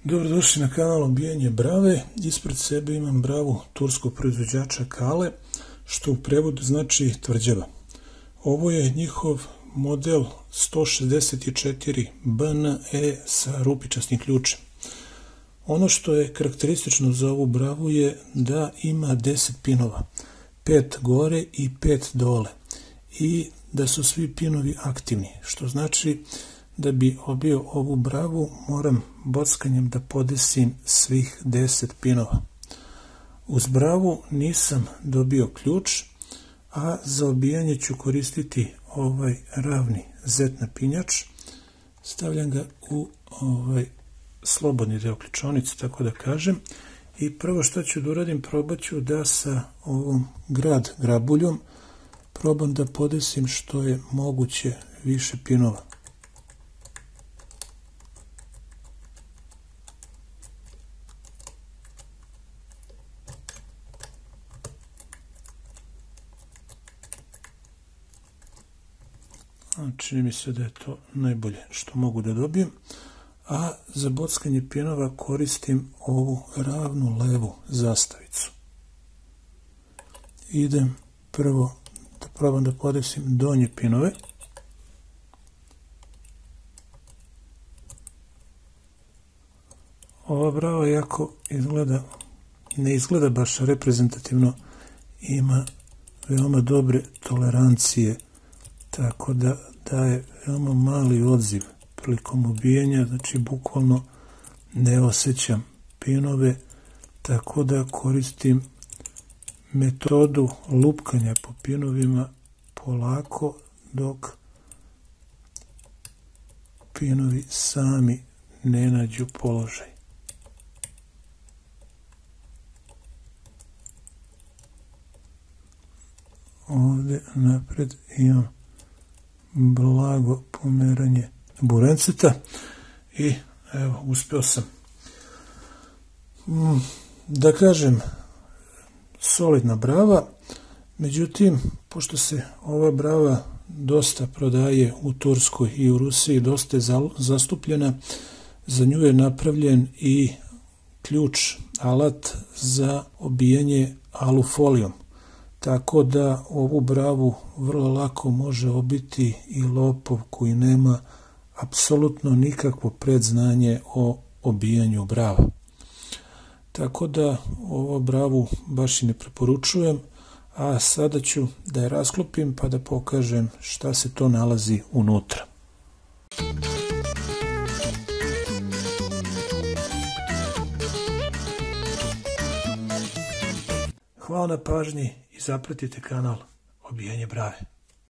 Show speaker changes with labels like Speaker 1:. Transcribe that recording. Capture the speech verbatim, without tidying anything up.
Speaker 1: Dobrodošli na kanal Obijanje brave. Ispred sebe imam bravu turskog proizvođača Kale, što u prevodu znači tvrđava. Ovo je njihov model sto šezdeset četiri B N E sa rupičastim ključem. Ono što je karakteristično za ovu bravu je da ima deset pinova, pet gore i pet dole, i da su svi pinovi aktivni, što znači da bi obio ovu bravu moram bockanjem da podesim svih deset pinova. Uz bravu nisam dobio ključ, a za obijanje ću koristiti ovaj ravni zet napinjač. Stavljam ga u ovaj slobodni deo ključonice, tako da kažem, i prvo što ću da uradim, probat ću da sa ovom grad grabuljom probam da podesim što je moguće više pinova. Čini mi se da je to najbolje što mogu da dobijem, a za bockanje pinova koristim ovu ravnu levu zastavicu. Idem prvo da probam da podesim donje pinove. Ova brava jako izgleda, ne izgleda baš reprezentativno, ima veoma dobre tolerancije, tako da daje veoma mali odziv prilikom ubijanja, znači bukvalno ne osjećam pinove, tako da koristim metodu lupkanja po pinovima polako dok pinovi sami ne nađu položaj. Ovdje napred imam blago pomeranje burenceta i evo, uspio sam. Da kažem, solidna brava, međutim, pošto se ova brava dosta prodaje u Turskoj i u Rusiji, dosta je zastupljena, za nju je napravljen i ključ, alat za obijanje alufolijom. Tako da ovu bravu vrlo lako može obiti i lopov koji nema apsolutno nikakvo predznanje o obijanju brava. Tako da ovu bravu baš i ne preporučujem, a sada ću da je rasklopim pa da pokažem šta se to nalazi unutra. Hvala na pažnji i zapratite kanal Obijanje brave.